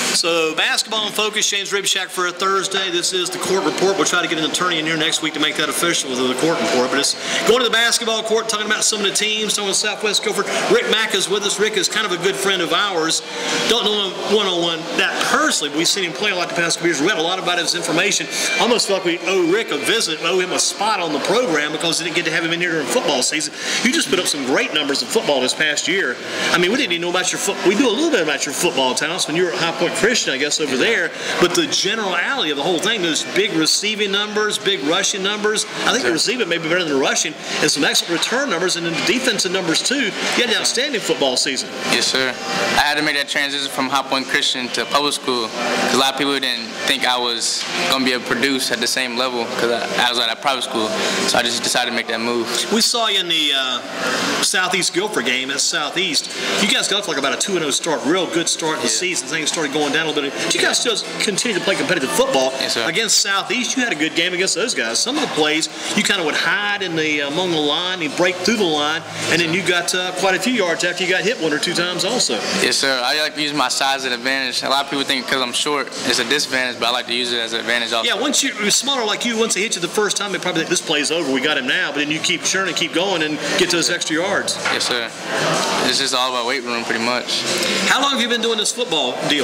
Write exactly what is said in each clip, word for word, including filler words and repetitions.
So basketball in focus, James Ribshack for a Thursday. This is the court report. We'll try to get an attorney in here next week to make that official with the court report. But it's going to the basketball court, talking about some of the teams, talking about Southwest Guilford. Rick Mack is with us. Rick is kind of a good friend of ours. Don't know him one-on-one that personally, but we've seen him play a lot the past couple years. We read a lot about his information. I almost felt like we owe Rick a visit, owe him a spot on the program because we didn't get to have him in here during football season. You just put up some great numbers in football this past year. I mean, we didn't even know about your football. We knew a little bit about your football talents when you were at High Point Christian, I guess, over there. There, but the generality of the whole thing, those big receiving numbers, big rushing numbers. I think the receiving may be better than the rushing, and some excellent return numbers, and then the defensive numbers too. You had an outstanding football season. Yes, sir. I had to make that transition from High Point Christian to public school because a lot of people didn't think I was going to be able to produce at the same level because I, I was at a private school. So I just decided to make that move. We saw you in the uh, Southeast Guilford game at Southeast. You guys got like about a two and oh start, real good start in the yeah. season. Things started going down a little bit. Did you guys still continue to play competitive football? Yes, against Southeast? You had a good game against those guys. Some of the plays you kind of would hide in the uh, among the line, you break through the line, and then you got uh, quite a few yards after you got hit one or two times also. Yes, sir. I like to use my size as an advantage. A lot of people think because I'm short it's a disadvantage, but I like to use it as an advantage also. Yeah, once you're smaller like you, once they hit you the first time, they probably think this play's over, we got him now, but then you keep churning, keep going, and get those extra yards. Yes, sir. It's just all about weight room pretty much. How long have you been doing this football deal?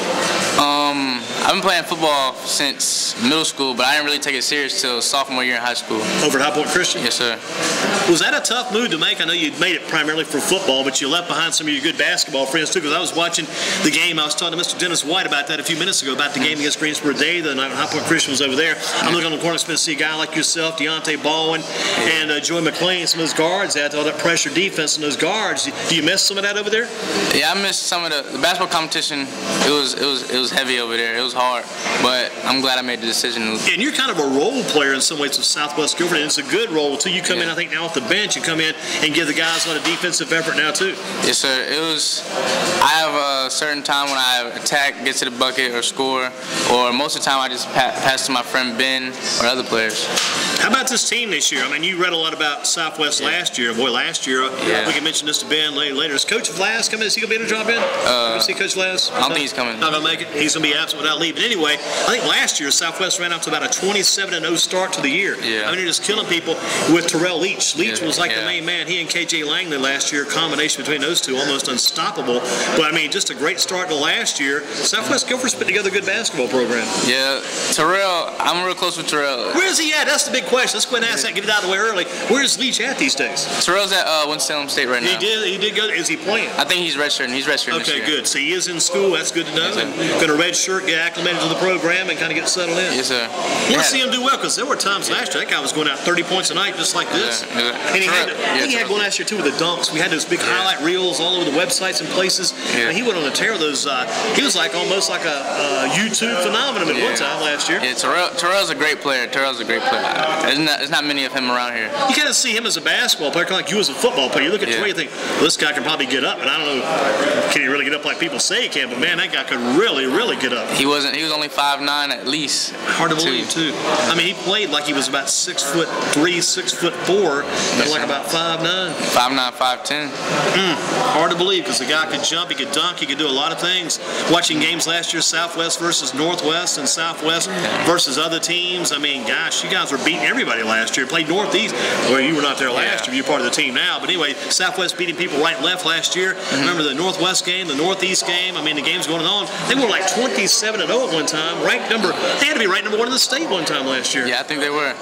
Um, I've been playing football since middle school, but I didn't really take it serious till sophomore year in high school. Over at High Point Christian? Yes, sir. Was that a tough move to make? I know you made it primarily for football, but you left behind some of your good basketball friends too, because I was watching the game. I was talking to Mister Dennis White about that a few minutes ago, about the game against Greensboro Day, the night when High Point Christian was over there. I'm looking on the corner, to see a guy like yourself, Deontay Baldwin, and uh, Joey McLean, some of those guards, out all that pressure defense and those guards. Do you miss some of that over there? Yeah, I missed some of the, the basketball competition. It was, it was, it was heavy over there. It was hard, but I'm glad I made the decision. And you're kind of a role player in some ways with Southwest Guilford, and it's a good role too. You come yeah. in, I think, now off the bench, you come in and give the guys a lot of defensive effort now too. Yes, sir. It was, I have a certain time when I attack, get to the bucket, or score, or most of the time I just pa pass to my friend Ben or other players. How about this team this year? I mean, you read a lot about Southwest yeah. last year. Boy, last year, yeah. we can mention this to Ben later. Is Coach Vlass coming? Is he going to be able to drop in? Uh, you see Coach Vlass? I don't think he's coming. Not going to make it? He's going to be absent without leaving. Anyway, I think last year Southwest ran out to about a twenty-seven and oh start to the year. Yeah. I mean, they're just killing people with Terrell Leach. Leach yeah. was like yeah. the main man. He and K J Langley last year, a combination between those two, almost unstoppable. But, I mean, just a great start to last year. Southwest Guilford's put together a good basketball program. Yeah, Terrell, I'm real close with Terrell. Where's he at? That's the big question. Let's go ahead and ask that, get it out of the way early. Where's Leach at these days? Terrell's at uh, Winston-Salem State right now. He did, he did go. Is he playing? I think he's redshirting. He's redshirting Okay, this year. good. So he is in school. That's good to know. Yes, and going to redshirt, get acclimated to the program, and kind of get settled in. Yes, sir. I want to yeah. see him do well, because there were times last year that guy was going out thirty points a night just like this. Yeah, yeah. And he Terrell, had, yeah, I think he had one last year too with the dunks. We had those big yeah. highlight reels all over the websites and places. Yeah. And he went on a tear. Those uh, he was like almost like a uh, YouTube phenomenon at yeah. one time last year. Yeah, Terrell, Terrell's a great player. Terrell's a great player. There's not, there's not many of him around here. You kind of see him as a basketball player, kind of like you as a football player. You look at yeah. Terrell, you think, well, this guy can probably get up, and I don't know, can he really get up like people say he can? But man, that guy could really, really get up. He wasn't. He was only five nine at least. Hard to believe too. I mean, he played like he was about six foot three, six foot four, and like about five nine. Five nine, five ten. Mm, hard to believe, because the guy could jump, he could dunk, he could do a lot of things. Watching games last year, Southwest versus Northwest, and Southwest versus other teams. I mean, gosh, you guys were beating everybody last year. Played Northeast. Well, you were not there last yeah. year. You're part of the team now. But anyway, Southwest beating people right and left last year. Mm-hmm. Remember the Northwest game, the Northeast game. I mean, the game's going on. They were like twenty-seven and oh at one time. Ranked number. They had to be ranked number one in the state one time last year. Yeah, I think they were.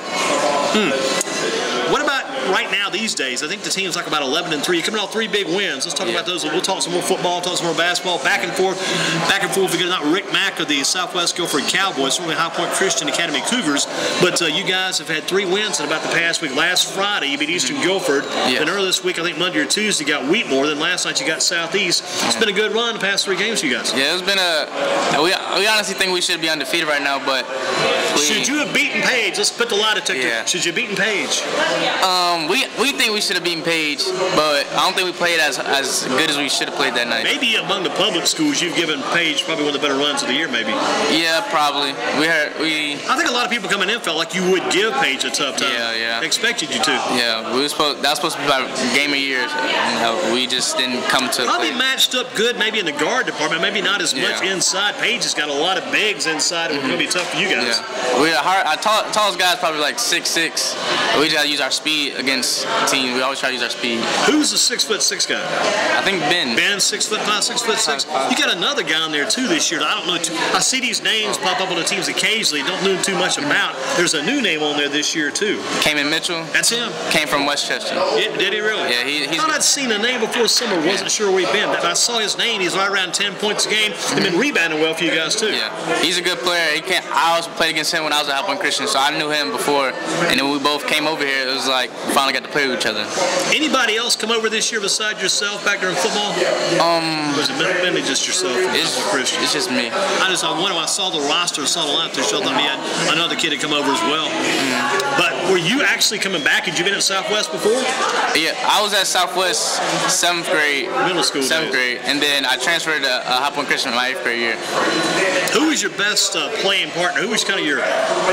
Hmm. What about right now these days? I think the team's like about eleven and three. You're coming off three big wins. Let's talk yeah. about those. We'll talk some more football, talk some more basketball, back and forth, back and forth. We're not Rick Mack of the Southwest Guilford Cowboys, certainly High Point Christian Academy Cougars. But uh, you guys have had three wins in about the past week. Last Friday, you beat Eastern mm-hmm. Guilford. Yeah. Then earlier this week, I think Monday or Tuesday, you got Wheatmore. Then last night, you got Southeast. It's been a good run the past three games for you guys. Yeah, it's been a. We, we honestly think we should be undefeated right now, but We, should you have beaten Page? Let's put the lie detector. Yeah. Should you have beaten Page? Um, we we think we should have beaten Page, but I don't think we played as as good as we should have played that night. Maybe among the public schools, you've given Page probably one of the better runs of the year, maybe. Yeah, probably. We heard we. I think a lot of people coming in felt like you would give Page a tough time. Yeah, yeah. They expected you to. Yeah, we were supposed. That was supposed to be our game of years. You know, we just didn't come to. Probably play. matched up good, maybe in the guard department, maybe not as much Yeah. inside. Page has got a lot of bigs inside, and mm-hmm. it's going to be tough for you guys. Yeah. We're hard. Our tall, tallest guy is probably like six six. We just got to use our speed against teams. We always try to use our speed. Who's the six foot six guy? I think Ben. Ben, six foot five, six foot six. You got another guy on there too this year. That I don't know. Too, I see these names pop up on the teams occasionally. Don't know too much about. There's a new name on there this year too. Cayman Mitchell. That's him. Came from Westchester. Yeah, did he really? Yeah, he, he's. I thought I'd seen a name before summer. Wasn't Yeah. sure where he'd been. But I saw his name. He's right around ten points a game. And been rebounding well for you guys too. Yeah, he's a good player. He can't. I also played against him when I was at High Point Christian, so I knew him before. And then when we both came over here, it was like we finally got to play with each other. Anybody else come over this year besides yourself back during football? Um, Or was it mainly just yourself? it's, Christian? it's just me. I just I wonder when I saw the roster, saw the lineup, they showed them he had another kid to come over as well. Mm-hmm. But were you actually coming back? Had you been at Southwest before? Yeah, I was at Southwest seventh grade, Middle school seventh days. grade, and then I transferred to uh, High Point Christian in my eighth grade year. Who was your best uh, playing partner? Who was kind of your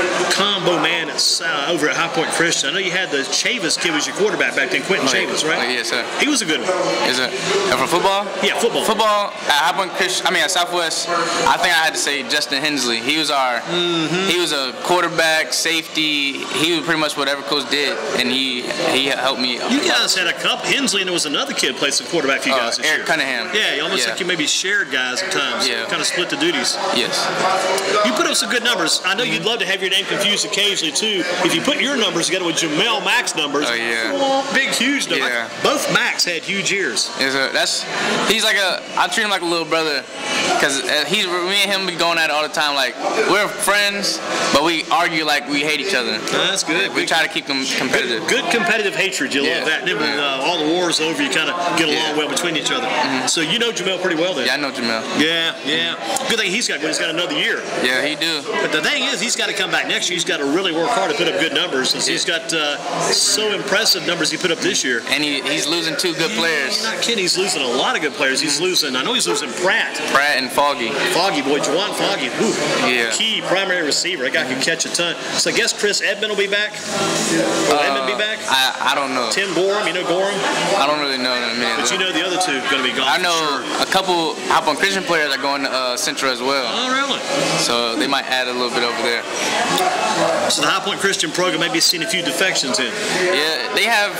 combo man at, uh, over at High Point Christian? I know you had the Chavis kid was your quarterback back then, Quentin Oh, yeah. Chavis, right? Oh, yes, sir. He was a good one. Is it uh, for football? Yeah, football. Football at High Point Christian. I mean at Southwest. I think I had to say Justin Hensley. He was our. Mm-hmm. He was a quarterback, safety. He was pretty much whatever coach did, and he he helped me. You guys had a couple. Hensley, and there was another kid played some quarterback for you Uh, guys this Eric year. Cunningham. Yeah, you almost Yeah. like you maybe shared guys at times. Yeah. Kind of split the duties. Yes. You put up some good numbers. I know you'd love to have your name confused occasionally too. If you put your numbers together with Jamel Mack's numbers, Oh, yeah. oh, big, huge numbers. Yeah. Both Macks had huge ears. Yes, sir. That's he's like a. I treat him like a little brother, cause he's me and him be going at it all the time. Like we're friends, but we argue like we hate each other. That's good. We try to keep them competitive. Good competitive hatred. You Yeah. love that. And then when uh, all the wars over, you kind of get along Yeah. well between each other. Mm-hmm. So you know Jamel pretty well then. Yeah, I know Jamel. Yeah, yeah. Good thing he's got. He's got another year. Yeah, he do. But the thing is, he's got to come back next year. He's got to really work hard to put up good numbers, since he's got uh, so impressive numbers he put up this year. And he, he's losing two good players. Not kidding. He's losing a lot of good players. He's losing. I know he's losing Pratt. Pratt and Foggy. Foggy boy, Juwan Foggy. Ooh, Yeah. Key primary receiver. That guy can catch a ton. So I guess Chris Edmond will be back. Will Uh, Edmond be back? I, I don't know. Tim Gorham. You know Gorham? I don't really know them. Man. But you know the other two are going to be gone. I for know sure. a couple High Point Christian players are going to uh, Central as well. Oh, really? So they might add a little bit over there. So the High Point Christian program maybe seen a few defections in. Yeah, they have.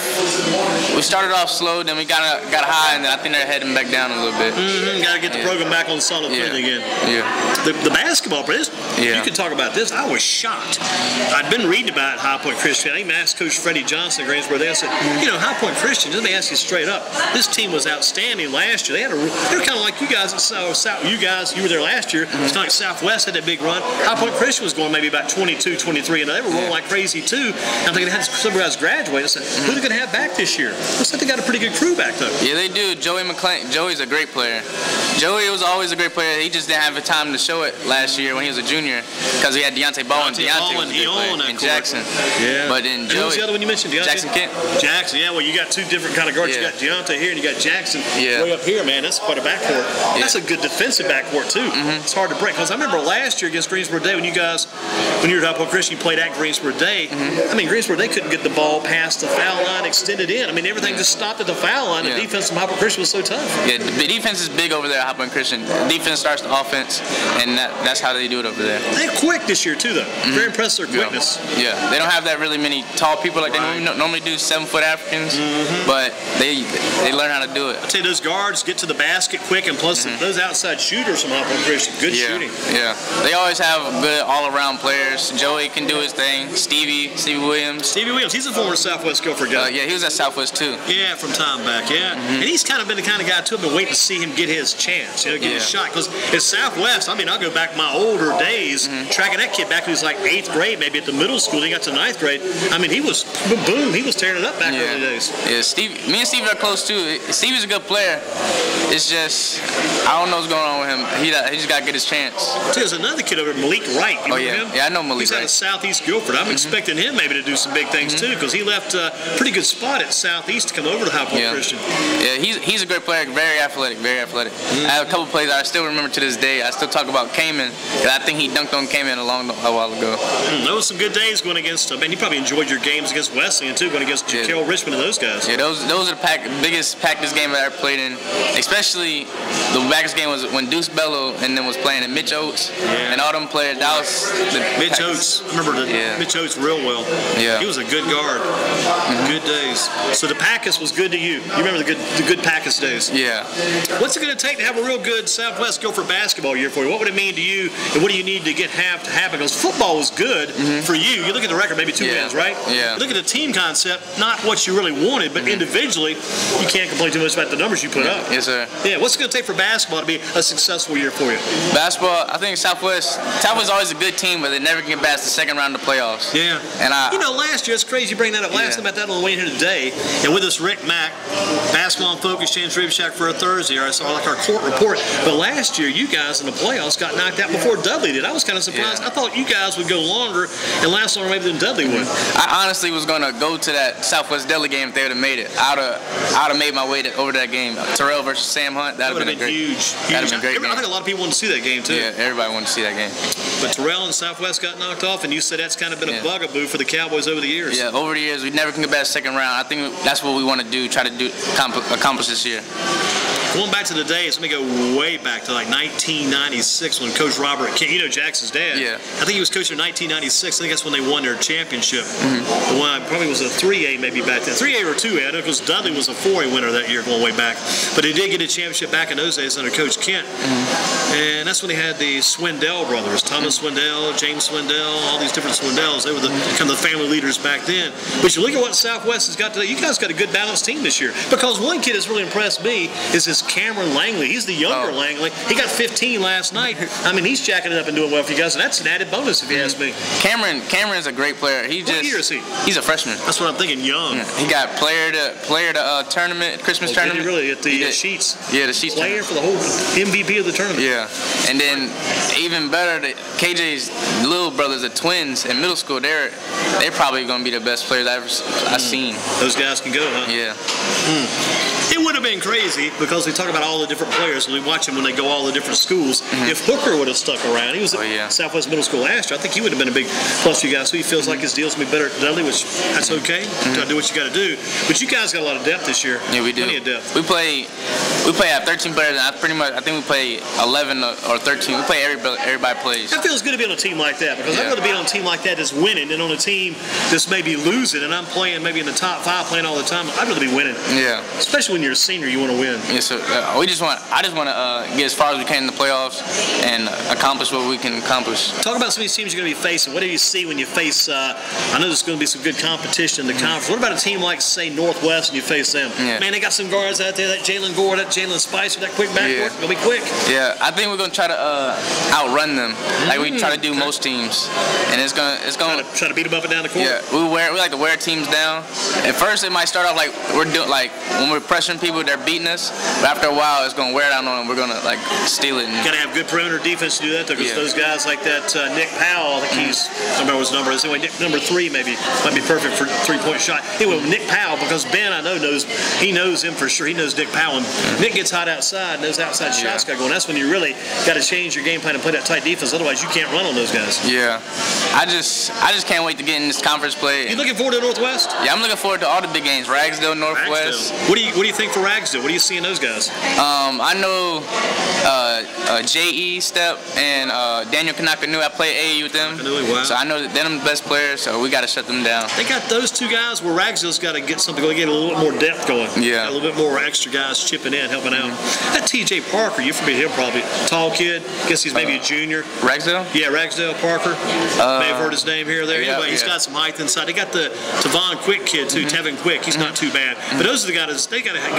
We started off slow, then we got got high, and then I think they're heading back down a little bit. Mm-hmm. Got to get the Yeah. program back on solid Yeah. footing again. Yeah. The, the basketball players, Yeah. you can talk about this. I was shocked. I'd been reading about High Point Christian. I even asked Coach Freddie Johnson at Greensboro. They said, you know, High Point Christian, let me ask you straight up. This team was outstanding last year. They had a, they were kind of like you guys at South, South. You guys, you were there last year. It's kind of like Southwest had that big run. High Point Christian was going maybe about twenty-two, twenty-three, and they were rolling like crazy too. I'm thinking they had some guys graduate. I said, who are they going to have back this year? Looks like they got a pretty good crew back though. Yeah, they do. Joey McClain. Joey's a great player. Joey was always a great player. He just didn't have the time to show it last year when he was a junior because he had Deontay Ball and Deontay Deontay Ball was a and he good player. owned that And court. Jackson. Yeah. But then And who was the Joey. other one you mentioned? Deontay? Jackson Kent. Jackson, yeah. Well, you got two different kind of guards. Yeah. You got Deontay here, and you got Jackson Yeah. way up here. Man, that's quite a backcourt. That's a good defensive backcourt too. Mm-hmm. It's hard to break because I remember last year against Greensboro Day when you guys, when you were at High Point Christian, you played at Greensboro Day. Mm-hmm. I mean, Greensboro Day couldn't get the ball past the foul line, extended in. I mean, everything just stopped at the foul line. Yeah. The defense from High Point Christian was so tough. Yeah, the defense is big over there at High Point Christian. Defense starts the offense, and that, that's how they do it over there. They're quick this year too, though. Mm-hmm. Very impressed with their quickness. Yeah, they don't have that really many tall people like Right. they normally, normally do, seven foot Africans, Mm-hmm. but they they learn how to do it. I tell you, those guards get to the basket quick, and plus Mm-hmm. those outside shooters from High Point Christian, good Yeah, shooting. yeah. They always have good all-around players. Joey can do his thing. Stevie, Stevie Williams. Stevie Williams, he's a former Southwest Guilford guy. Uh, yeah, he was at Southwest too. Yeah, from time back, yeah. Mm-hmm. And he's kind of been the kind of guy, too, I've been waiting to see him get his chance, you know, get his Yeah. shot. Because at Southwest, I mean, I'll go back my older days, Mm-hmm. tracking that kid back when he was like eighth grade, maybe at the middle school. He got to ninth grade. I mean, he was, boom, boom, he was tearing it up back Yeah. early days. Yeah, Steve. Me and Stevie are close too. Stevie's a good player. It's just I don't know what's going on with him. He he just got to get his chance. There's another kid over there, Malik Wright. You oh, remember yeah. him? Yeah, I know Malik He's Wright. out of Southeast Guilford. I'm mm-hmm. expecting him maybe to do some big things, mm-hmm. too, because he left a pretty good spot at Southeast to come over to High Point yeah. Christian. Yeah, he's, he's a great player, very athletic, very athletic. Mm-hmm. I have a couple plays I still remember to this day. I still talk about Cayman, because I think he dunked on Cayman a long a while ago. Mm, those were some good days going against, uh, man, you probably enjoyed your games against Wesleyan, too, going against yeah. Jaquel Richmond and those guys. Yeah, those those are the pack, biggest practice game I ever played in. Especially the biggest game was when Deuce Bello and then was playing in Mitch Oates yeah. and all them players. That was the Mitch practice. Oates. Remember the yeah. Mitch Oates real well. Yeah, he was a good guard. Mm-hmm. Good days. So the Packus was good to you. You remember the good the good Packus days? Yeah. What's it going to take to have a real good Southwest Guilford basketball year for you? What would it mean to you, and what do you need to get have to happen? Because football was good mm-hmm. for you. You look at the record, maybe two yeah. wins, right? Yeah. You look at the team concept, not what you really wanted, but mm-hmm. individually, you can't complain too much about the numbers you put yeah. up. Yes, sir. Yeah. What's it going to take for basketball to be a successful year for you? Basketball, I think Southwest. Southwest is always a good team, but they never can get past the second round of the playoffs. Yeah. And I, you know, last year it's crazy you bring that up. Last yeah. time about that on the way in here today, and with us Rick Mack, basketball and focus, James Rib Shack for a Thursday. I saw like our court report. But last year, you guys in the playoffs got knocked out before Dudley did. I was kind of surprised. Yeah. I thought you guys would go longer and last longer maybe than Dudley would. I honestly was going to go to that Southwest Dudley game if they would have made it. I would have, I would have made my way to, over to that game. Terrell versus Sam Hunt. That would have been, been a great, huge. That would have been great. I think a lot of people wanted to see that game too. Yeah, everybody wanted to see that game. But Terrell and Southwest got knocked off, and you said that's kind of been yeah. a bugaboo for the Cowboys over the years. Yeah, over the years we never can get past the second round. I think that's what we want to do. Try to do accomplish this year. Going back to the days, let me go way back to like nineteen ninety-six when Coach Robert King, you know Jackson's dad. Yeah. I think he was coaching in nineteen ninety-six. I think that's when they won their championship. Mm-hmm. The one probably was a three A maybe back then. three A or two A. I know because Dudley was a four A winner that year going way back. But they did get a championship back in those days under Coach Kent. Mm-hmm. And that's when they had the Swindell brothers, Thomas mm-hmm. Swindell, James Swindell, all these different Swindells. They were the kind of the family leaders back then. But you look at what Southwest has got today. You guys got a good balanced team this year. Because one kid that's really impressed me is this Cameron Langley. He's the younger oh. Langley. He got fifteen last night. I mean, he's jacking it up and doing well for you guys, and that's an added bonus if you ask me. Cameron, Cameron's a great player. He what just, year is he? He's a freshman. That's what I'm thinking. Young. Yeah. He got player to player to uh, tournament, Christmas oh, tournament. Did he really at the uh, Sheets? Yeah, the Sheets. Player tournament. For the whole M V P of the tournament. Yeah, and then even better, the, K J's little brothers, the twins in middle school. They're they're probably going to be the best players I've ever I've seen. Those guys can go, huh? Yeah. Mm. It would have been crazy because we talk about all the different players and we watch them when they go all the different schools. Mm-hmm. If Hooker would have stuck around, he was at oh, yeah. Southwest Middle School last year, I think he would have been a big plus for you guys. So he feels mm-hmm. like his deal's going to be better at Dudley, which that's okay. Mm-hmm. You got to do what you got to do. But you guys got a lot of depth this year. Yeah, we do. Plenty of depth. We play, we play at thirteen players, and I pretty much, I think we play eleven or thirteen. We play everybody, everybody plays. That feels good to be on a team like that because yeah. I'd rather be on a team like that that's winning than on a team that's maybe losing and I'm playing maybe in the top five playing all the time. I'd rather be winning. Yeah. Especially when you're a senior, you want to win. Yes, sir. Uh, we just want. I just want to uh, get as far as we can in the playoffs and accomplish what we can accomplish. Talk about some of these teams you're going to be facing. What do you see when you face? Uh, I know there's going to be some good competition in the mm-hmm. conference. What about a team like, say, Northwest, and you face them? Yeah. Man, they got some guards out there. That Jalen Gore, that Jalen Spicer, that quick backcourt. Yeah. Gonna be quick. Yeah, I think we're going to try to uh, outrun them, mm-hmm. like we try to do okay. most teams, and it's gonna it's gonna try to, try to beat them up and down the court. Yeah, we wear we like to wear teams down. At first, it might start off like we're doing like when we're pressuring people, they're beating us. But after a while, it's gonna wear down on them. We're gonna like steal it. And, you gotta have good perimeter defense to do that, though, because yeah. those guys like that uh, Nick Powell, I think he's I don't remember his number is. Anyway, Nick, number three maybe might be perfect for three-point shot. Anyway, Nick Powell, because Ben I know knows he knows him for sure. He knows Nick Powell. And Nick gets hot outside, and those outside yeah. shots got going. That's when you really got to change your game plan and play that tight defense. Otherwise, you can't run on those guys. Yeah, I just I just can't wait to get in this conference play. You looking forward to Northwest? Yeah, I'm looking forward to all the big games. Ragsdale, Northwest. Ragsdale. What do you what do you think for Ragsdale? What do you see in those guys? Um, I know uh, uh, J E Step and uh, Daniel Kanakanu. I play A A U with them, wow. so I know that they're the best players. So we got to shut them down. They got those two guys where Ragsdale's got to get something going, get a little bit more depth going. Yeah, got a little bit more extra guys chipping in, helping out. Mm-hmm. That T J Parker, you familiar him probably, tall kid. Guess he's maybe uh, a junior. Ragsdale? Yeah, Ragsdale Parker. Uh, May have heard his name here or there. Yeah, anyway, he's yeah. got some height inside. They got the Tavon Quick kid too, mm-hmm. Tevin Quick. He's mm-hmm. not too bad. Mm-hmm. But those are the guys. They got to get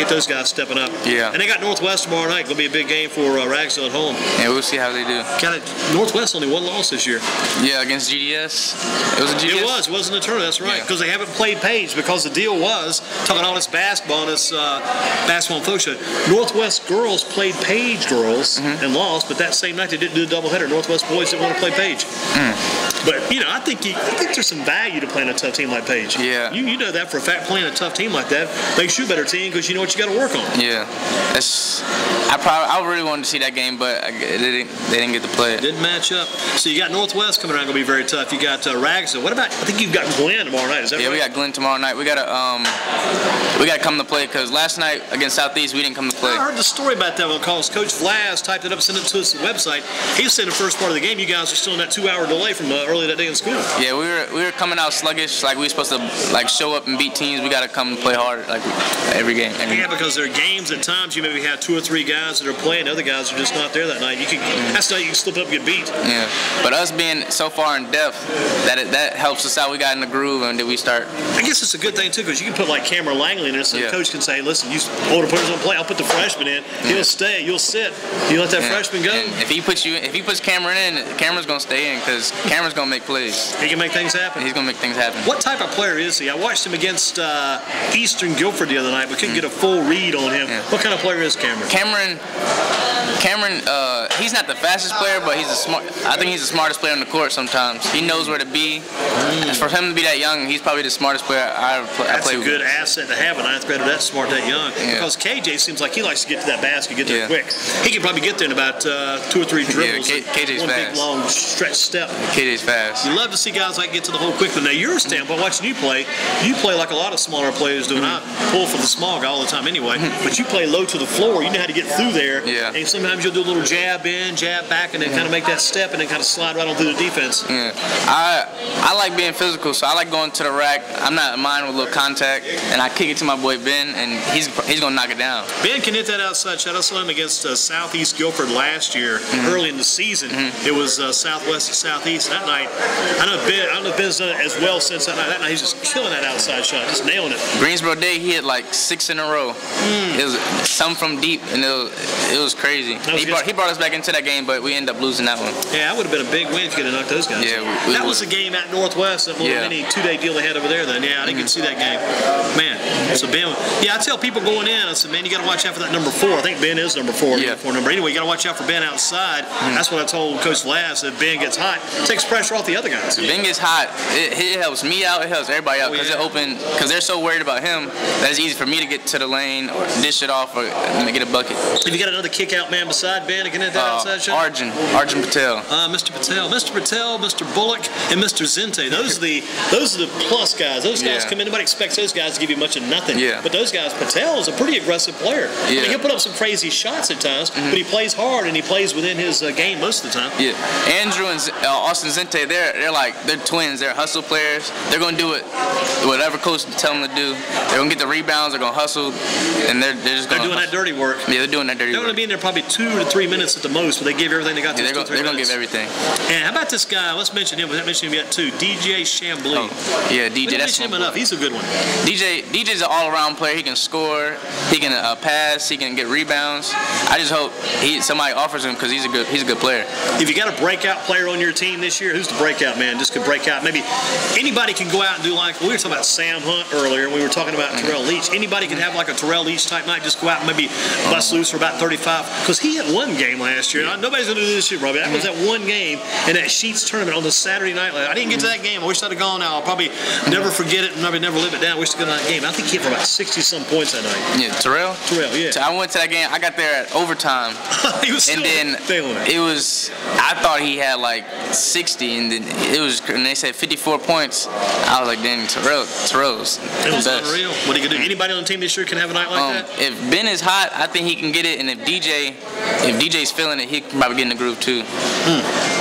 those guys stepping up. Yeah. And they got Northwest tomorrow night. Going to be a big game for uh, Ragsdale at home. Yeah, we'll see how they do. Got it. Northwest only one loss this year. Yeah, against G D S. It was a G D S? It was. It wasn't a tournament. That's right. Because yeah. they haven't played Page because the deal was, talking all this basketball and this uh, basketball and folk show, Northwest girls played Page girls mm-hmm. and lost, but that same night they didn't do the doubleheader. Northwest boys didn't want to play Page. Mm. But, you know, I think you, I think there's some value to playing a tough team like Page. Yeah. You, you know that for a fact. Playing a tough team like that makes you a better team because you know what you got to work on. Yeah. It's, I probably I really wanted to see that game, but I, they, didn't, they didn't get to play it. Didn't match up. So you got Northwest coming around, going to be very tough. You got uh, Ragsdale. What about, I think you've got Glenn tomorrow night. Is that yeah, right? we got Glenn tomorrow night. We got to um, we got to come to play because last night against Southeast we didn't come to play. I heard the story about that one because Coach Vlass typed it up, sent it to us on the website. He was saying the first part of the game, you guys are still in that two-hour delay from uh, early that day in school. Yeah, we were we were coming out sluggish. Like we were supposed to like show up and beat teams. We got to come and play hard like every game. Every yeah, because there are games at times you maybe have two or three guys that are playing. Other guys are just not there that night. You can mm-hmm. that's the night you can slip up and get beat. Yeah, but us being so far in depth, that it, that helps us out. We got in the groove and then we start. I guess it's a good thing too because you can put like Cameron Langley in there, so yeah. the coach can say, "Listen, you older players don't play. I'll put the freshman in. He'll yeah. stay. You'll sit. You let that yeah. freshman go." And if he puts you, if he puts Cameron in, Cameron's gonna stay in because Cameron's gonna make plays. He can make things happen. He's gonna make things happen. What type of player is he? I watched him against uh, Eastern Guilford the other night, but couldn't mm. get a full read on him. Yeah. What kind of player is Cameron? Cameron, Cameron, uh, he's not the fastest player, but he's a smart. I think he's the smartest player on the court. Sometimes he knows where to be. Mm. For him to be that young, he's probably the smartest player I ever play, That's I play a with. good asset to have a ninth grader that smart, that young. Yeah. Because K J seems like he likes to get to that basket, get there yeah. quick. He could probably get there in about uh, two or three dribbles. Yeah, K- KJ's one fast. big long stretch step. K J's fast. You love to see guys like get to the hole quickly. Now your standpoint, watching you play, you play like a lot of smaller players do. And mm-hmm. I pull for the small guy all the time anyway. Mm-hmm. But you play low to the floor. You know how to get through there. Yeah. And sometimes you'll do a little jab in, jab back, and then mm-hmm. kind of make that step and then kind of slide right on through the defense. Yeah. I I like being physical, so I like going to the rack. I'm not mine with a little contact, and I kick it to my boy Ben, and he's he's gonna knock it down. Ben can hit that outside shot. I saw him against uh, Southeast Guilford last year, mm-hmm. early in the season. Mm-hmm. It was uh, Southwest and Southeast. That night, I know Ben. I don't know if Ben's done it as well since that night. That night he's just killing that outside shot, just nailing it. Greensboro Day, he hit like six in a row. Mm. It was some from deep, and it was it was crazy. Was he brought he brought us back into that game, but we ended up losing that one. Yeah, that would have been a big win if you could have knocked those guys. Yeah, we, we that would. was a game at Northwest, that little yeah. mini two-day deal they had over there. Then, yeah, I didn't mm-hmm. get to see that game. Man, so Ben, yeah, I tell people going in, I said, man, you got to watch out for that number four. I think Ben is number four. Yeah. Four number. Anyway, you got to watch out for Ben outside. Mm-hmm. That's what I told Coach Vlass. If Ben gets hot, it takes pressure off the other guys. If Ben gets hot, it, it helps me out. It helps everybody out because oh, yeah. it open because they're so worried about him that it's easy for me to get to the lane or dish it off or get a bucket. Have you got another kick-out man beside Ben to get that uh, outside shot? Arjun, Arjun Patel. Uh, Mister Patel, Mister Patel, Mister Bullock, and Mister Zente. Those are the those are the plus guys. Those guys yeah. come in. Nobody expects those guys to give you much of nothing. Yeah. But those guys, Patel is a pretty aggressive player. Yeah. I mean, he'll put up some crazy shots at times, mm-hmm. but he plays hard and he plays within his uh, game most of the time. Yeah. Andrew and uh, Austin Zente, they're they're like they're twins. They're hustle players. They're gonna do it whatever coach tell them to do. They're gonna get the rebounds. They're gonna hustle, and they're they're just they're gonna doing hustle. that dirty work. Yeah, they're doing that dirty they're work. They're gonna be in there probably two to three minutes at the most, but they give everything they got. Yeah, they're go, they're gonna give everything. And how about this guy? Let's mention him. We haven't mentioned him yet too. D J Chambly. Oh, yeah, D J. We don't That's mention him enough. He's a good one. D J D J's an all-around player. He can score. He can uh, pass. He can get rebounds. I just hope he somebody offers him because he's a good he's a good player. If you got a breakout player on your team this year, who's the breakout man? Just could break out. Maybe anybody can go out and do like we were talking about Sam Hunt earlier. We were talking about mm-hmm. Terrell Leach. Anybody can have like a Terrell Leach type night. Just go out and maybe bust loose for about thirty-five. Because he had one game last year. Now, nobody's gonna do this year, Robbie. That mm-hmm. was that one game in that Sheets tournament on the Saturday night. I didn't get to that game. I wish I'd have gone now. I'll probably mm-hmm. never forget it and maybe never live it down. I wish to go to that game. I think he hit for about sixty some points that night. Yeah, Terrell. Terrell, yeah. So I went to that game. I got there at overtime. he was and then failing it. It was. I thought he had like sixty, and then it was. And they said fifty-four points. I was like, dang, Terrell. Terrell's it was best. unreal. What are you gonna do? Anybody on the team this year can have a night like um, that? If Ben is hot, I think he can get it, and if D J, if D J's feeling it, he can probably get in the groove too. Hmm.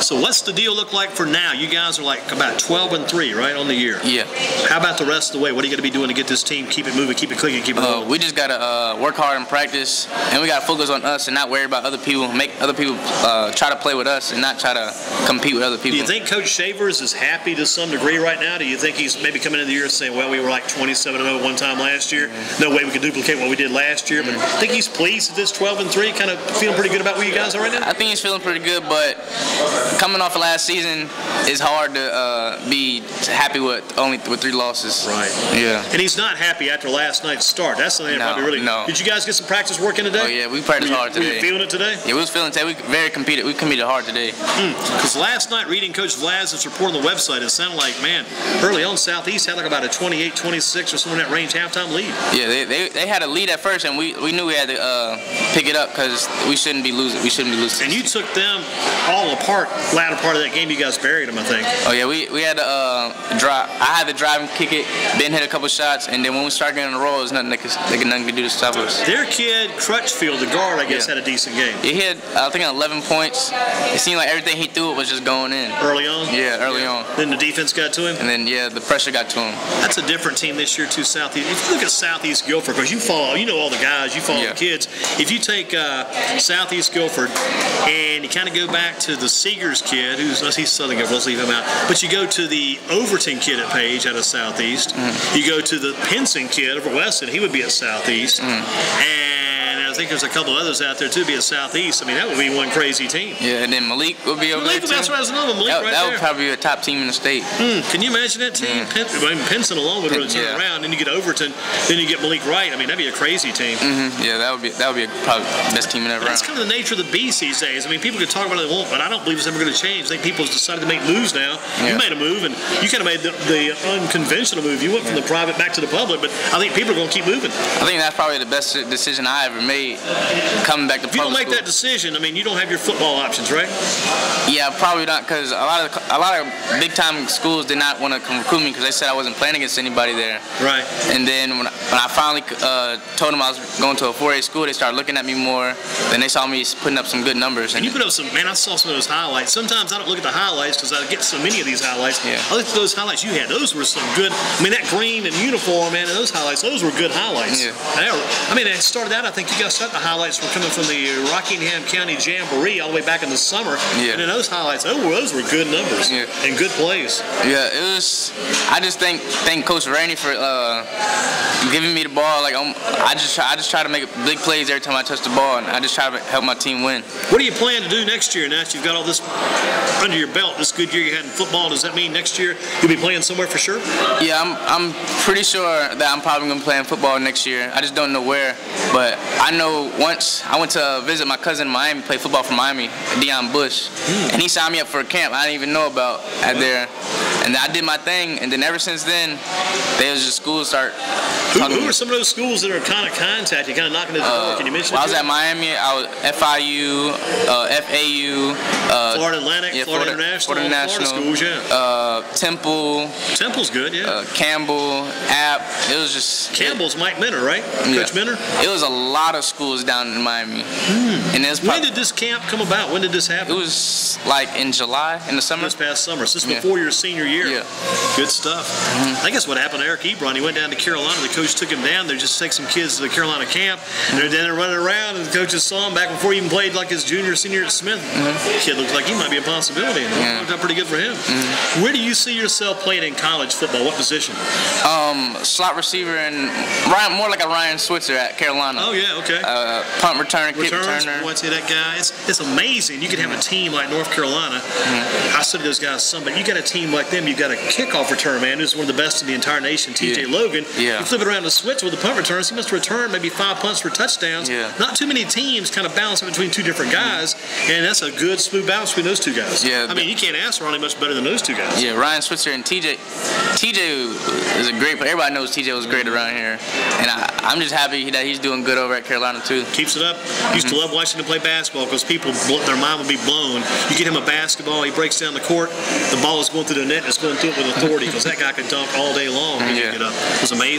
So what's the deal look like for now? You guys are like about twelve and three, right, on the year? Yeah. How about the rest of the way? What are you going to be doing to get this team, keep it moving, keep it clicking, keep it Uh, rolling? we just gotta uh, work hard in practice, and we gotta focus on us and not worry about other people. Make other people uh, try to play with us and not try to compete with other people. Do you think Coach Shavers is happy to some degree right now? Do you think he's maybe coming into the year saying, well, we were like twenty-seven and oh one time last year. No way we could duplicate what we did last year. But I think he's pleased at this twelve and three, kind of feeling pretty good about where you guys are right now? I think he's feeling pretty good, but coming off of last season, it's hard to uh, be happy with only with three losses. Right. Yeah. And he's not happy after last night's start. That's something that No, probably really. no. Did you guys get some practice work in today? Oh yeah, we practiced were you, hard today. Were you feeling it today? Yeah, we was feeling today. We very competed. We competed hard today. Because mm. last night, reading Coach Vlad's report on the website, it sounded like, man, early on Southeast had like about a twenty-eight twenty-six or somewhere in that range halftime lead. Yeah, they, they, they had a lead at first, and we, we knew we had to uh, pick it up because we shouldn't be losing. We shouldn't be losing. And you took them all apart. Latter part of that game, you guys buried them, I think. Oh yeah, we we had to uh, drive. I had to drive and kick it. Ben hit a couple shots, and then when we started getting on the roll, there's nothing they could, they could nothing could do to stop us. Their kid Crutchfield, the guard, I guess, yeah. had a decent game. He hit, I think, eleven points. It seemed like everything he threw it was just going in. Early on? Yeah, early yeah. on. Then the defense got to him? And then, yeah, the pressure got to him. That's a different team this year, too, Southeast. If you look at Southeast Guilford, because you follow, you know all the guys, you follow yeah. the kids. If you take uh, Southeast Guilford and you kind of go back to the Seegers kid, who's, he's Southern Guilford, let's leave him out, but you go to the Overton kid at Page out of Southeast, mm-hmm. you go to the Pinson kid over Weston, he would be at Southeast, mm-hmm. and I think there's a couple others out there too be at Southeast. I mean, that would be one crazy team. Yeah, and then Malik would be over Malik, there too. That's right, there's another Malik that, right that there. would probably be a top team in the state. Mm, can you imagine that team? Mm. Pen, I mean, Pinson alone would really turn yeah. around. Then you get Overton, then you get Malik Wright. I mean, that'd be a crazy team. Mm-hmm. Yeah, that would be that would be a, probably the best team in that round. That's kind of the nature of the beast these days. I mean, people can talk about it they won't, but I don't believe it's ever going to change. I think people have decided to make moves now. Yeah. You made a move, and you kind of made the, the unconventional move. You went from the private back to the public, but I think people are going to keep moving. I think that's probably the best decision I ever made, coming back to if you don't public make school. that decision, I mean, you don't have your football options, right? Yeah, probably not, because a lot of a lot of big time schools did not want to come recruit me because they said I wasn't playing against anybody there. Right. And then when I, when I finally uh, told them I was going to a four A school, they started looking at me more. Then they saw me putting up some good numbers. And, and you put up some, man, I saw some of those highlights. Sometimes I don't look at the highlights because I get so many of these highlights. Yeah. I look at those highlights you had. Those were some good, I mean, that green and uniform, man, and those highlights, those were good highlights. Yeah. I mean, it started out, I think you guys thought the highlights were coming from the Rockingham County Jamboree all the way back in the summer. Yeah. And then those highlights, oh, those were good numbers yeah. and good plays. Yeah, it was, I just thank thank Coach Rainey for uh, giving me the ball. Like I'm, I just try, I just try to make big plays every time I touch the ball, and I just try to help my team win. What do you plan to do next year? Now that you've got all this under your belt, this good year you had in football, does that mean next year you'll be playing somewhere for sure? Yeah, I'm I'm pretty sure that I'm probably gonna play in football next year. I just don't know where, but I know once I went to visit my cousin in Miami, play football for Miami, Deion Bush, mm. and he signed me up for a camp I didn't even know about at there, and I did my thing, and then ever since then, there was just schools start. Who, who are some of those schools that are kind of contacting, kind of knocking at the uh, door? Can you mention? Well, I was at Miami. I was F I U, uh, F A U, uh, Florida Atlantic, yeah, Florida, Florida International, Florida National Florida schools, yeah. Uh, Temple. Temple's good, yeah. Uh, Campbell, App. It was just. Campbell's Mike Minner, right? Yeah. Coach Minner. It was a lot of schools down in Miami. Hmm. And it was when did this camp come about? When did this happen? It was like in July, in the summer. This past summer. So this is yeah. before your senior year. Yeah. Good stuff. Mm-hmm. I guess what happened to Eric Ebron, he went down to Carolina. The coach took him down there just to take some kids to the Carolina camp. And they're down there running around, and the coaches saw him back before he even played like his junior, senior at Smith. Mm-hmm. Kid looks like he might be a possibility. And yeah. it worked out pretty good for him. Mm-hmm. Where do you see yourself playing in college football? What position? Um, slot receiver and Ryan, more like a Ryan Switzer at Carolina. Oh yeah, okay. Uh, punt return, kick Returns, returner. boy, I tell you that guy. It's, it's amazing. You could have a team like North Carolina. Mm-hmm. I studied those guys some, but you got a team like them. You got a kickoff return man who's one of the best in the entire nation. T J yeah. Logan. Yeah. You flip it around to Switzer with the punt returns. He must return maybe five punts for touchdowns. Yeah. Not too many teams kind of balance between two different guys, and that's a good smooth balance between those two guys. Yeah. I mean, you can't ask for any much better than those two guys. Yeah, Ryan Switzer and T J. T J is a great player. Everybody knows T J was great around here, and I, I'm just happy that he's doing good over at Carolina too. Keeps it up. Used to love watching him play basketball because people, their mind would be blown. You get him a basketball, he breaks down the court, the ball is going through the net, and it's going through it with authority because that guy can dunk all day long when yeah. you get up. It was amazing.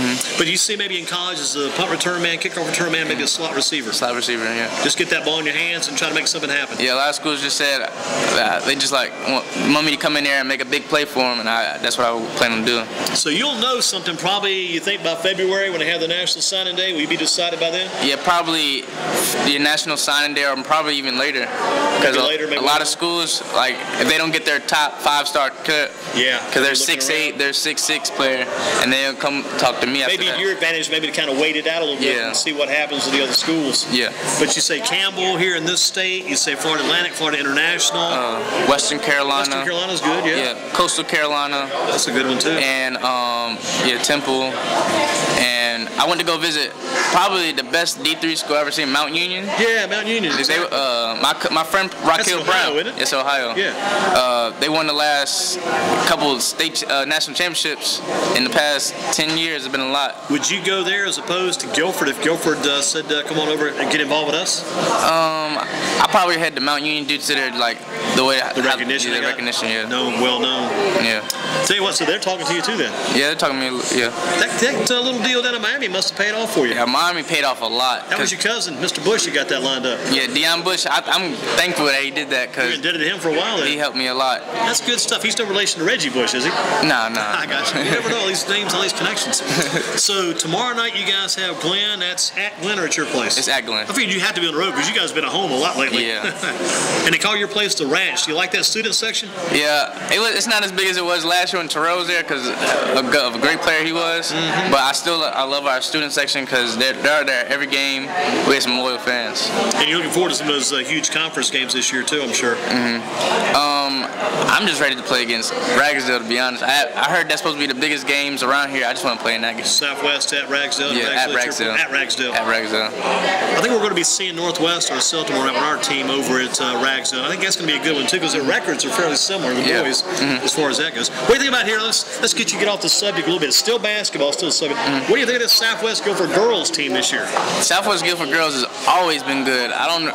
Mm-hmm. But you see maybe in college as a punt return man, kickoff return man, maybe a slot receiver. Slot receiver, yeah. Just get that ball in your hands and try to make something happen. Yeah, a lot of schools just said uh, they just like want, want me to come in there and make a big play for them, and I, that's what I plan on doing. So you'll know something probably, you think, by February when they have the National Signing Day. Will you be decided by then? Yeah, probably the National Signing Day, or probably even later. Because a, later, a lot of schools, like, if they don't get their top five-star cut, yeah, because they're six eight, they're six six player, and they'll come talk to me after maybe that. Your advantage, maybe to kind of wait it out a little bit yeah. and see what happens with the other schools. Yeah. But you say Campbell here in this state, you say Florida Atlantic, Florida International. Uh, Western Carolina. Western Carolina's good, yeah. Yeah, Coastal Carolina. That's a good one, too. And, um, yeah, Temple. And I went to go visit probably the best D three school I've ever seen, Mount Union. Yeah, Mount Union. They, uh, my my friend Raquel Brown. Isn't it? It's Ohio. Yeah. Uh, they won the last couple of state uh, national championships in the past ten years. It's been a lot. Would you go there as opposed to Guilford if Guilford uh, said, uh, "Come on over and get involved with us"? Um, I probably head to Mount Union due to their like the way the recognition. The recognition, yeah. Known, well known. Yeah. Tell you what, so they're talking to you too then? Yeah, they're talking to me. Yeah. That, that uh, little deal down in Miami must have paid off for you. Yeah, Miami paid off a lot. That was your cousin, Mister Bush, who got that lined up. Yeah, Deion Bush. I, I'm thankful that he did that because you did it to him for a while. Then. He helped me a lot. That's good stuff. He's no relation to Reggie Bush, is he? No, no. I got you. You never know all these names, all these connections. So tomorrow night you guys have Glenn. That's at Glenn or at your place? It's at Glenn. I figured you had to be on the road because you guys have been at home a lot lately. Yeah. And they call your place the Ranch. Do you like that student section? Yeah. It was. It's not as big as it was last year when Terrell was there because of a great player he was. Mm-hmm. But I still I love our student section because they're, they're there every game. We have some loyal fans. And you're looking forward to some of those uh, huge conference games this year too, I'm sure. Mm-hmm. Um, I'm just ready to play against Ragsdale, to be honest. I, I heard that's supposed to be the biggest games around here. I just want to play in that game. Southwest at Ragsdale. Yeah, Ragsdale, at Ragsdale. At Ragsdale. At Ragsdale. I think we're going to be seeing Northwest or Siltimore on our team over at uh, Ragsdale. I think that's going to be a good one too because their records are fairly similar, the yeah. boys, mm-hmm. as far as that goes. What do you think about here? Let's let's get you get off the subject a little bit. It's still basketball, still the subject. Mm-hmm. What do you think of this Southwest Guilford girls team this year? Southwest Guilford girls has always been good. I don't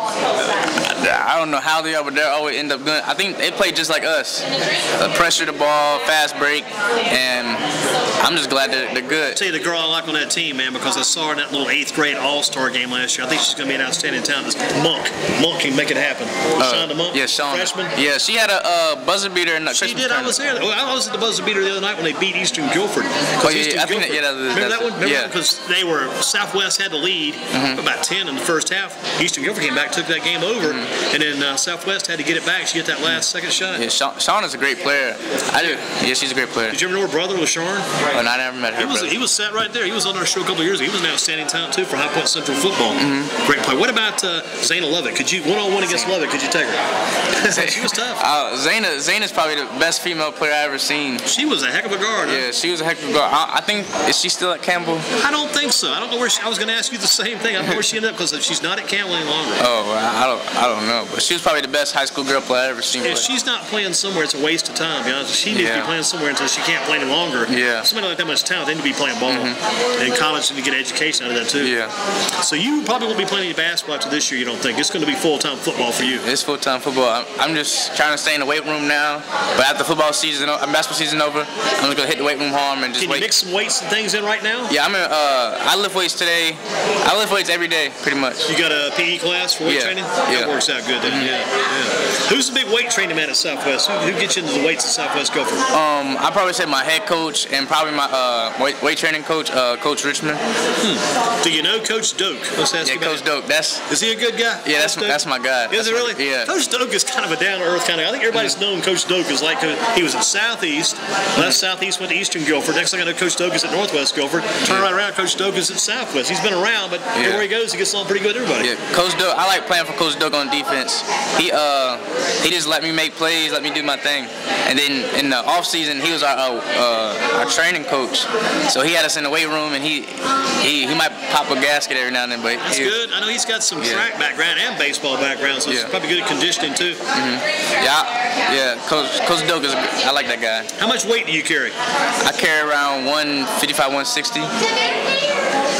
I don't know how they are, but they always end up good. I think they play just like us. Uh, pressure the ball, fast break, and I'm just glad that they're good. I'll tell you the girl I like on that team, man, because I saw her in that little eighth grade All-Star game last year. I think she's going to be an outstanding talent. This Monk. Monk can make it happen. Uh, Sean the Monk, yeah, Sean. freshman. Yeah, she had a uh, buzzer beater in the She Christmas did. tournament. I was there. Well, I was at the buzzer beater the other night when they beat Eastern Guilford. Oh, yeah, Eastern I think Guilford, that, yeah, that, remember that one? Remember yeah. that? Because they were, Southwest had the lead, mm-hmm. about ten in the first half. Eastern Guilford came back, took that game over, mm-hmm. and then uh, Southwest had to get it back. She hit that last second shot. Yeah, Sean, Sean is a great player. I do. Yeah, she's a great player. Did you ever know her brother, LaShawn? Oh, no, I never met her. He was, brother. he was sat right there. He was on our show a couple of years ago. He was an outstanding talent, too, for High Point Central football. Mm-hmm. Great player. What about uh, Zayna Lovett? Could you, one-on-one against Lovett, could you take her? She was tough. Uh, Zayna, Zayna's probably the best female player I ever seen. She was a heck of a guard. Yeah, huh? she was a heck of a guard. I, I think, is she still at Campbell? I don't think so. I don't know where she, I was going to ask you the same thing. I don't know where she ended up because she's not at Campbell any longer. Oh, I don't, I don't know. But she was probably the best high school girl player I ever seen. If play. She's not playing somewhere, it's a waste of time, to be honest. She needs yeah. to be playing somewhere until she can't play any longer. Yeah. Somebody like that much talent, they need to be playing ball. Mm-hmm. And college need to get education out of that, too. Yeah. So you probably won't be playing any basketball after this year, you don't think? It's going to be full-time football for you. It's full-time football. I'm, I'm just trying to stay in the weight room now. But after football season, uh, basketball season over, I'm just going to hit the weight room hard and just Can wait. you mix some weights and things in right now? Yeah, I'm in, uh, I lift weights today. I lift weights every day, pretty much. You got a P E class for weight yeah. training? Yeah. That works out good, then. Mm-hmm. Yeah. yeah. Who's the big weight training man at Southwest? Who, who gets you into the weights at Southwest Guilford? Um, I probably say my head coach and probably my uh, weight, weight training coach, uh, Coach Richmond. Hmm. Do you know Coach Doak? Let's ask yeah, you about Coach Doak. That's is he a good guy? Yeah, that's Coach that's my guy. Is that's it really? My, yeah. Coach Doak is kind of a down-to-earth kind of guy. I think everybody's known Coach Doak is like a, he was at Southeast, left Southeast, went to Eastern Guilford. Next thing I know, Coach Doak is at Northwest Guilford. Turn right around, Coach Doak is at Southwest. He's been around, but yeah. everywhere he goes, he gets along pretty good with everybody. Yeah, Coach Doak. I like playing for Coach Doak on defense. He uh he just let me make plays, let me do my thing. And then in the off season, he was our uh, uh, our training coach. So he had us in the weight room, and he he, he might pop a gasket every now and then. But that's he, good. I know he's got some yeah. track background and baseball background, so yeah. he's probably good at conditioning too. Mm-hmm. Yeah, yeah. Coach Coach Doak is. I like that guy. How much weight do you carry? I carry around one fifty-five, one sixty.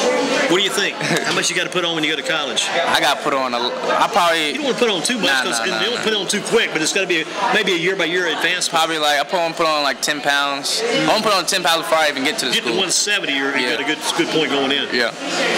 What do you think? How much you got to put on when you go to college? I got to put on a. I probably. You don't want to put on too much Nah, because nah, nah, you don't nah. put on too quick, but it's got to be a, maybe a year by year advancement. Probably like I put on put on like ten pounds. I won't put on ten pounds before I even get to the Get school. to one seventy, you're, you Yeah. got a good good point going in. Yeah.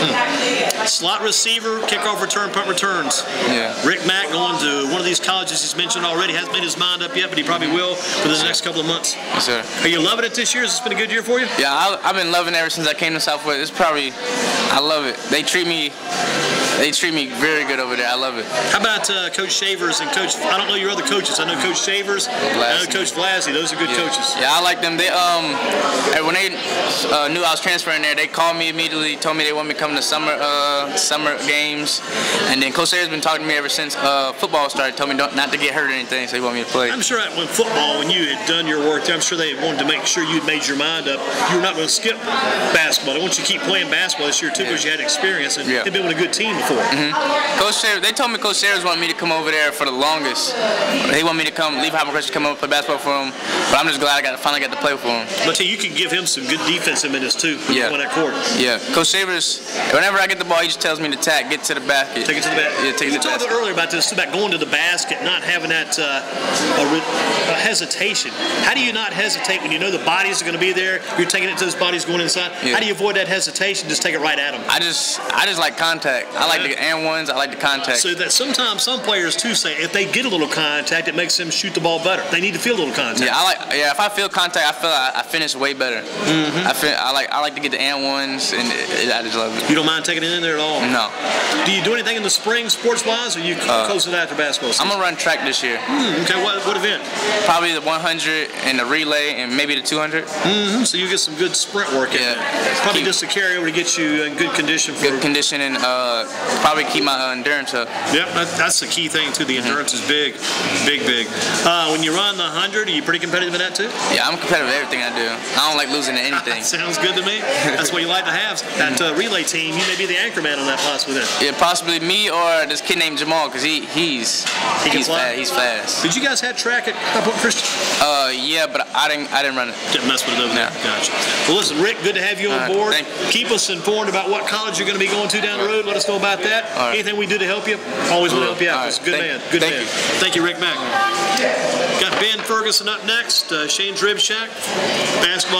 Hmm. Slot receiver, kickoff return, punt returns. Yeah. Rick Mack going to one of these colleges he's mentioned already. Hasn't made his mind up yet, but he probably will for the next couple of months. Yes, sir. Are you loving it this year? Has this been a good year for you? Yeah, I, I've been loving it ever since I came to Southwest. It's probably, I love it. They treat me, they treat me very good over there. I love it. How about uh, Coach Shavers and Coach? I don't know your other coaches. I know Coach Shavers. I know Coach Vlasey. Those are good Yeah. coaches. Yeah, I like them. They um, and when they uh, knew I was transferring there, they called me immediately, told me they want me to come to summer uh, summer games, and then Coach Sayers been talking to me ever since uh, football started. Told me don't, not to get hurt or anything, so he want me to play. I'm sure when football, when you had done your work there, I'm sure they wanted to make sure you'd made your mind up. You were not going to skip basketball. They want you to keep playing basketball this year too because you had experience and Yeah. had been with a good team before. Mm-hmm. Coach Sayers, they told me Coach Sayers wanted me to come over there for the longest. They want me to come, leave Hopper to come over and play basketball for him. But I'm just glad I got finally got to play for him. But you can give him some good defensive minutes too Yeah. on that court. Yeah, Coach Savers, whenever I get the ball, he just tells me to tack, get to the basket. Take it to the basket. Yeah, take you it to the talked basket. earlier about this, about going to the basket, not having that uh, a, re- a hesitation. How do you not hesitate when you know the bodies are going to be there? You're taking it to those bodies going inside. Yeah. How do you avoid that hesitation? Just take it right at them. I just, I just like contact. I like Yeah. the and ones. I like the contact. So that sometimes some players too say if they get a little contact, it makes them shoot the ball better. They need to feel a little contact. Yeah, I like. Yeah, if I feel contact, I feel I, I finish way better. Mm-hmm. I feel I like. I like to get the and ones, and it, it, I just love it. You don't mind taking it in there at all? No. Do you do anything in the spring, sports-wise, or you Uh, close it after basketball season? I'm gonna run track this year. Hmm, okay, what, what event? Probably the one hundred and the relay, and maybe the two hundred. Mm-hmm. So you get some good sprint work in Yeah. there. Probably Keep- just to carry over to get you in good condition for. Good condition and uh, probably keep my uh, endurance up. Yep, that, that's the key thing too. The endurance is big, big, big. Uh, when you run the hundred, are you pretty competitive in that too? Yeah, I'm competitive in everything I do. I don't like losing to anything. Sounds good to me. That's what you like to have. That uh, relay team, you may be the anchor man on that possibly then. Yeah, possibly me or this kid named Jamal, cause he he's He can he's fly? fast. He's fast. Did you guys have track at Upper Christian? Uh, yeah, but I didn't I didn't run it. Didn't mess with it over there. No. Gotcha. Well, listen, Rick, good to have you on All right, board. thank you. Keep us informed about what college you're going to be going to down the road. Let us know about that. All right. Anything we do to help you, always want to help you out. All It's a right. good Thank- man. Good thank man. you. Thank you, Rick Mack. Got Ben Ferguson up next. Uh, Shane's Rib Shack. Basketball.